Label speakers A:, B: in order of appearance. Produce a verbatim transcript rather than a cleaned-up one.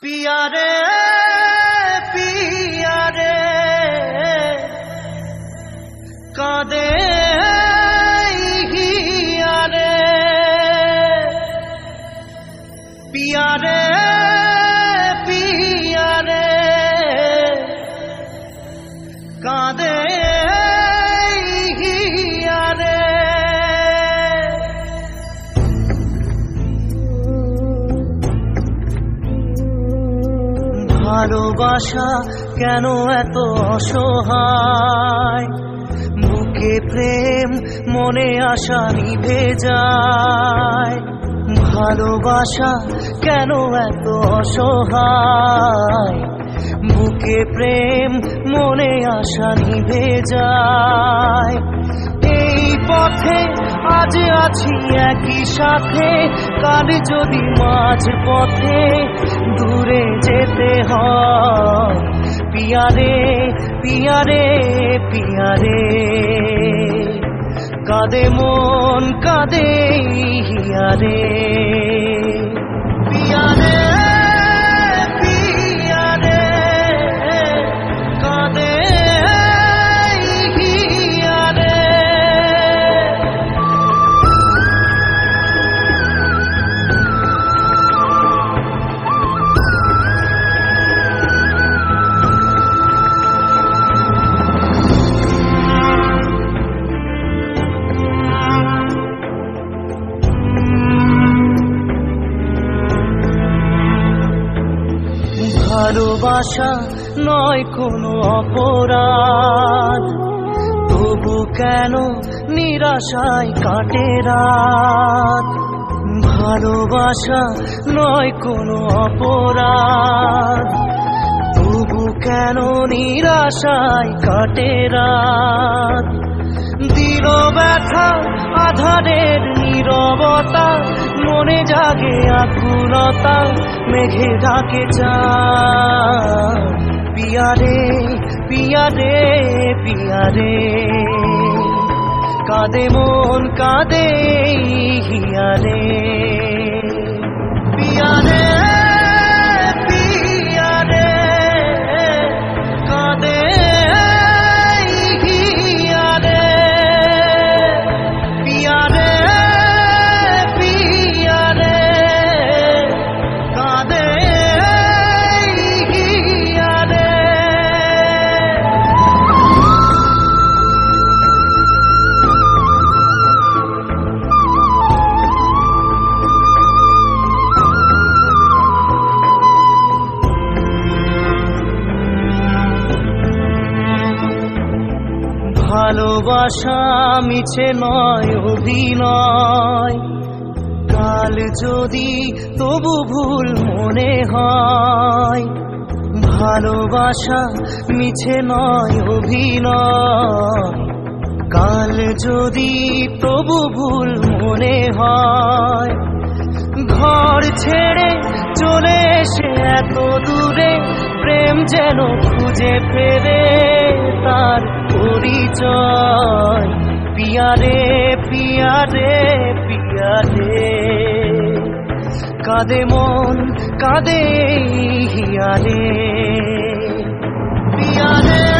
A: पिया रे पिया रे कादे हिया रे पिया रे पिया रे कादे हिया रे ভালোবাসা কেন এত অসহায় বুকে প্রেম মনে আশা নিভে যায় ভালোবাসা কেন এত অসহায় বুকে প্রেম মনে আশা নিভে যায় এই পথে আজ আছি একই সাথে কাল যদি মাঝ পথে দূরে যেতে হয় পিয়া রে পিয়া রে পিয়া রে কাঁদে মন কাঁদে হিয়া রে পিয়া রে পিয়া রে কাঁদে হিয়া রে ভালোবাসা নয় কোনো অপরাধ তবু কেন নিরাশায় কাটে রাত ভালোবাসা নয় কোনো অপরাধ তবু কেন নিরাশায় কাটে রাত দিল ব্যথা আধারের নীরবতা মনে জাগে আকুলতা মেঘে ডাকে চাঁদ পিয়া রে পিয়া রে পিয়া রে কাঁদে মন কাঁদে হিয়া রে পিয়া রে পিয়া রে কাঁদে হিয়া রে পিয়া রে পিয়া রে কাঁদে হিয়া রে ভালোবাসা মিছে নয় অভিনয় কাল যদি তবু ভুল মনে হয় ভালোবাসা মিছে নয় অভিনয় কাল যদি তবু ভুল মনে হয় ঘর ছেড়ে চলে এসে এত দূরে প্রেম যেন খুঁজে ফেরে তার পরিচয় পিয়া রে পিয়া রে পিয়া রে কাঁদে মন কাঁদে হিয়া রে পিয়া রে